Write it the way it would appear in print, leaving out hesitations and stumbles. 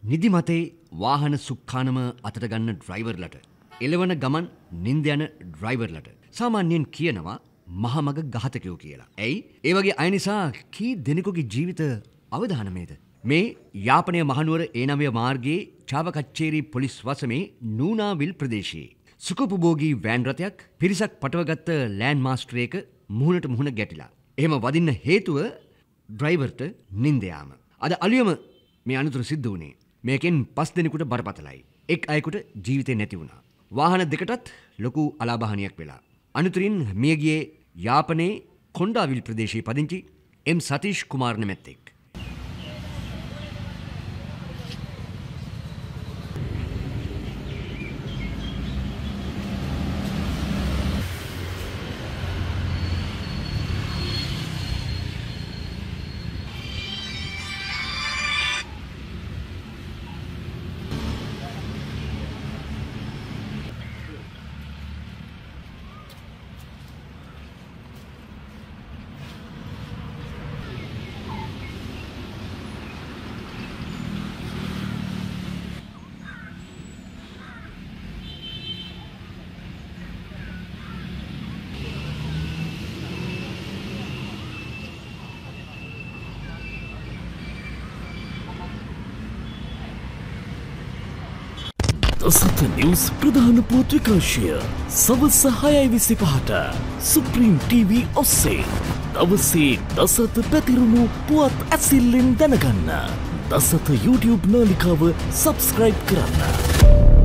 නිදිමතේ වාහන සුක්ඛානම අතට ගන්න ඩ්‍රයිවර්ලට එළවන ගමන් නිින්ද යන ඩ්‍රයිවර්ලට සාමාන්‍යයෙන් කියනවා මහමග ඝාතකයෝ කියලා. ඇයි? ඒ වගේ අය නිසා කී දෙනෙකුගේ ජීවිත අවදානමේද? මේ යාපනයේ මහනුවර A9 මාර්ගයේ චාවකච්චේරි පොලිස් වසමේ නූනාවිල් ප්‍රදේශයේ සුඛෝපභෝගී වෑන් රථයක් පිරිසක් පටවගත්ත ලෑන්ඩ් මාස්ටර් එක මුහුණට මුහුණ ගැටිලා. එහෙම වදින්න හේතුව ඩ්‍රයිවර්ට නිින්ද යාම. අද අලුයම මේ අනතුර සිද්ධ වුණේ. මේකෙන් 5 දෙනෙකුට බරපතලයි. එක් අයෙකුට ජීවිතේ නැති වුණා. වාහන දෙකටත් ලොකු අලාභහානියක් වෙලා. අනතුරින් මියගියේ යාපනයේ කොණ්ඩාවිල් ප්‍රදේශයේ පදිංචි එම් සතීෂ් කුමාර් නැමැත්තෙක්. දසත නිවුස් ප්‍රධාන පුවත් විකාශය සවස 6:25ට සුප්‍රීම් TV ඔස්සේ දවසේ දසත පැතිරුණු පුවත් ඇසිල්ලෙන් දැනගන්න දසත YouTube නාලිකාව සබ්ස්ක්‍රයිබ් කරන්න.